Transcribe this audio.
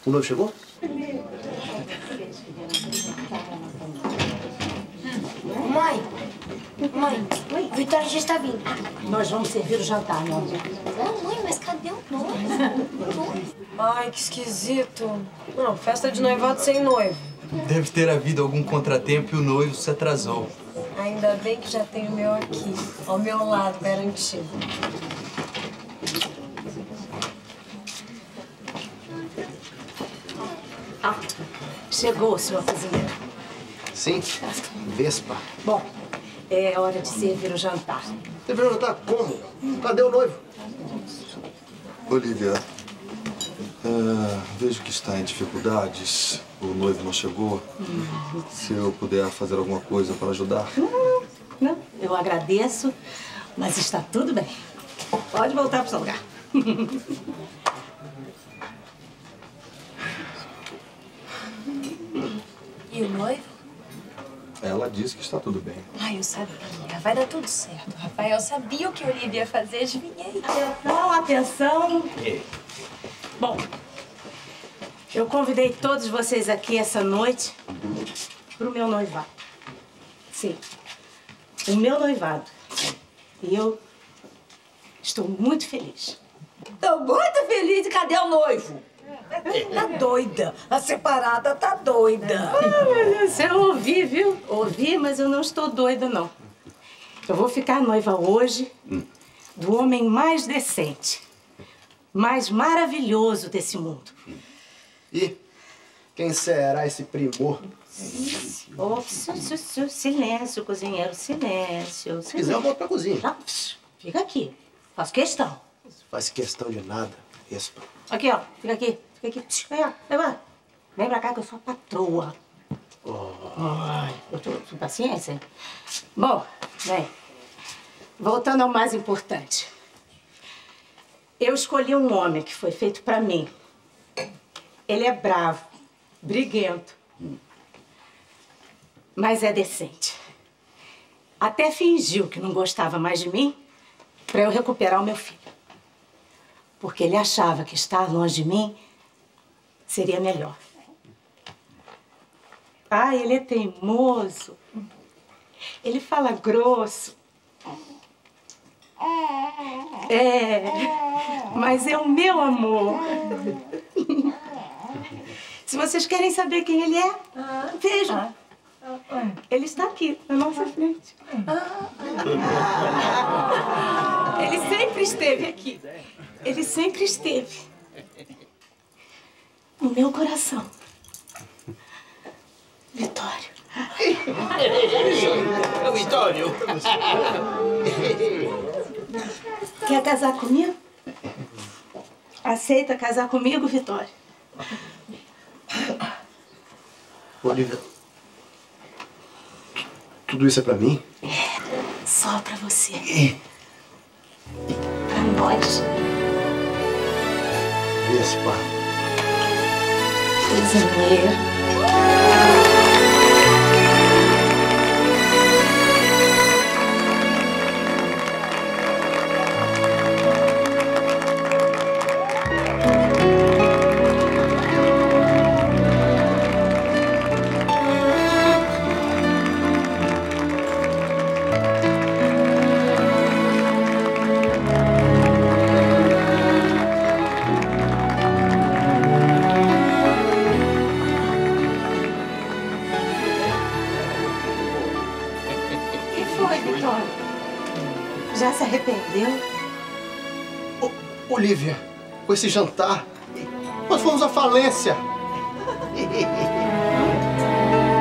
O noivo chegou? Mãe, Vitória já está vindo. Nós vamos servir o jantar, meu amor. Não, mãe, mas cadê o noivo? Ai, que esquisito. Não, festa de noivado sem noivo. Deve ter havido algum contratempo e o noivo se atrasou. Ainda bem que já tem o meu aqui, ao meu lado, garantido. Ah, chegou, senhor cozinheiro. Sim, Vespa. Bom, é hora de servir o jantar. Servir o jantar? Como? Cadê o noivo? Olivia, vejo que está em dificuldades. O noivo não chegou. Se eu puder fazer alguma coisa para ajudar. Não, eu agradeço, mas está tudo bem. Pode voltar para o seu lugar. E o noivo? Ela disse que está tudo bem. Ai, eu sabia. Vai dar tudo certo, Rafael. Eu sabia o que a Olivia ia fazer, adivinhei. Atenção, atenção. Bom, eu convidei todos vocês aqui essa noite para o meu noivado. Sim, o meu noivado. E eu estou muito feliz. Tô muito feliz. Cadê o noivo? Tá doida. A separada tá doida. Você ouvi, viu? Ouvi, mas eu não estou doida, não. Eu vou ficar noiva hoje do homem mais decente, mais maravilhoso desse mundo. E quem será esse primor? Oh, silêncio, cozinheiro, silêncio. Se quiser, eu volto pra cozinha. Não, fica aqui. Faço questão. Faz questão de nada, Vespa. Aqui, ó. Fica aqui. Fica aqui. Vem, ó. Vem pra cá que eu sou a patroa. Ai, eu tô com paciência, hein? Bom, bem. Voltando ao mais importante. Eu escolhi um homem que foi feito pra mim. Ele é bravo, briguento, mas é decente. Até fingiu que não gostava mais de mim pra eu recuperar o meu filho. Porque ele achava que estar longe de mim seria melhor. Ah, ele é teimoso. Ele fala grosso. Mas é o meu amor. Se vocês querem saber quem ele é, vejam. Ele está aqui, na nossa frente. Ele sempre esteve aqui. Ele sempre esteve. No meu coração. Vitório. É o Vitório. Quer casar comigo? Aceita casar comigo, Vitório? Olivia, tudo isso é pra mim? É, só pra você. Pra nós. Vespa. Cozinheiro. Já se arrependeu? Olivia, com esse jantar, nós fomos à falência.